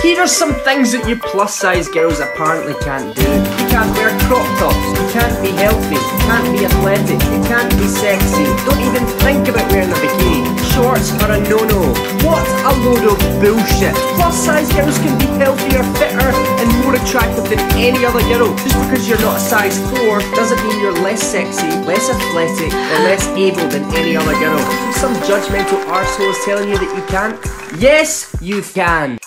Here are some things that you plus size girls apparently can't do. You can't wear crop tops, you can't be healthy, you can't be athletic, you can't be sexy. Don't even think about wearing a bikini. Shorts are a no-no. What a load of bullshit. Plus size girls can be healthier, fitter and more attractive than any other girl. Just because you're not a size 4 doesn't mean you're less sexy, less athletic or less able than any other girl. Some judgmental arseholes telling you that you can't? Yes, you can.